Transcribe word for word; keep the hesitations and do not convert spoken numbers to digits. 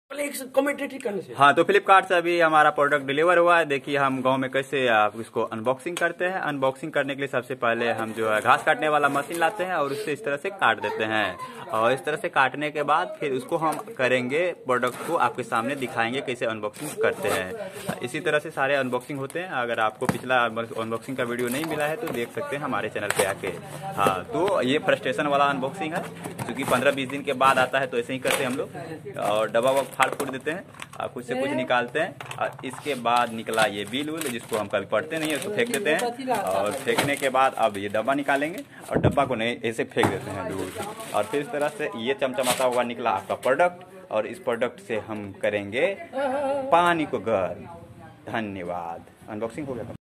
करने से। हाँ, तो फ्लिपकार्ट से अभी हमारा प्रोडक्ट डिलीवर हुआ है। देखिए हम गांव में कैसे आप इसको अनबॉक्सिंग करते हैं। अनबॉक्सिंग करने के लिए सबसे पहले हम जो है घास काटने वाला मशीन लाते हैं और उससे इस तरह से काट देते हैं, और इस तरह से काटने के बाद फिर उसको हम करेंगे, प्रोडक्ट को आपके सामने दिखाएंगे कैसे अनबॉक्सिंग करते हैं। इसी तरह से सारे अनबॉक्सिंग होते हैं। अगर आपको पिछला अनबॉक्सिंग का वीडियो नहीं मिला है तो देख सकते हैं हमारे चैनल पे आके। हाँ, तो ये फ्रस्ट्रेशन वाला अनबॉक्सिंग है, क्योंकि पंद्रह बीस दिन के बाद आता है, तो ऐसे ही करते हैं हम लोग। और डब्बा वब्बा फाड़ फूट देते हैं और कुछ से कुछ निकालते हैं, और इसके बाद निकला ये बिल उल जिसको हम कभी पढ़ते नहीं है उसको फेंक देते हैं। और फेंकने के बाद अब ये डब्बा निकालेंगे और डब्बा को नहीं ऐसे फेंक देते हैं दूर। और फिर इस तरह से ये चमचमाता हुआ निकला आपका प्रोडक्ट, और इस प्रोडक्ट से हम करेंगे पानी को गर्म। धन्यवाद। अनबॉक्सिंग हो गया।